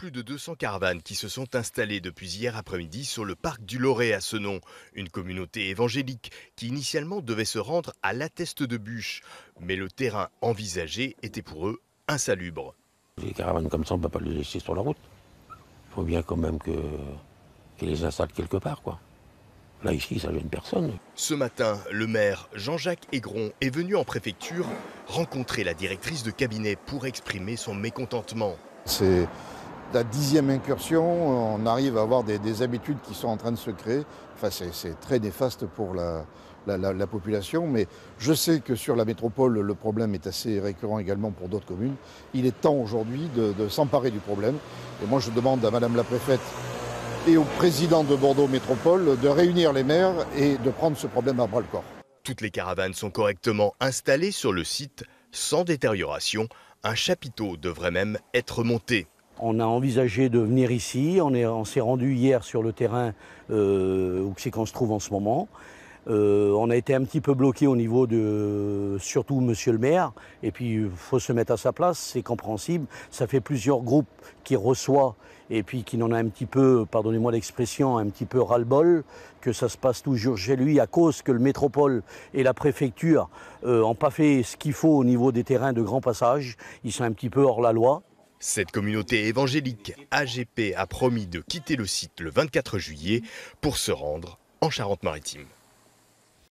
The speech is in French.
plus de 200 caravanes qui se sont installées depuis hier après-midi sur le parc du Loret à Senon, une communauté évangélique qui initialement devait se rendre à l'Atteste de Buch. Mais le terrain envisagé était pour eux insalubre. Les caravanes comme ça, on ne peut pas les laisser sur la route. Il faut bien quand même qu'ils les installent quelque part, quoi. Là, ici, ça gêne personne. Ce matin, le maire Jean-Jacques Aigron est venu en préfecture rencontrer la directrice de cabinet pour exprimer son mécontentement. C'est la 10e incursion, on arrive à avoir des habitudes qui sont en train de se créer. Enfin, c'est très néfaste pour la population, mais je sais que sur la métropole, le problème est assez récurrent également pour d'autres communes. Il est temps aujourd'hui de s'emparer du problème. Et moi, je demande à Madame la préfète et au président de Bordeaux Métropole de réunir les maires et de prendre ce problème à bras-le-corps. Toutes les caravanes sont correctement installées sur le site, sans détérioration. Un chapiteau devrait même être monté. On a envisagé de venir ici, on s'est rendu hier sur le terrain où c'est qu'on se trouve en ce moment. On a été un petit peu bloqué au niveau de surtout monsieur le maire, et puis il faut se mettre à sa place, c'est compréhensible. Ça fait plusieurs groupes qui reçoivent et puis qui n'en a un petit peu, pardonnez-moi l'expression, un petit peu ras-le-bol, que ça se passe toujours chez lui à cause que le métropole et la préfecture n'ont pas fait ce qu'il faut au niveau des terrains de grand passage. Ils sont un petit peu hors la loi. Cette communauté évangélique AGP a promis de quitter le site le 24 juillet pour se rendre en Charente-Maritime.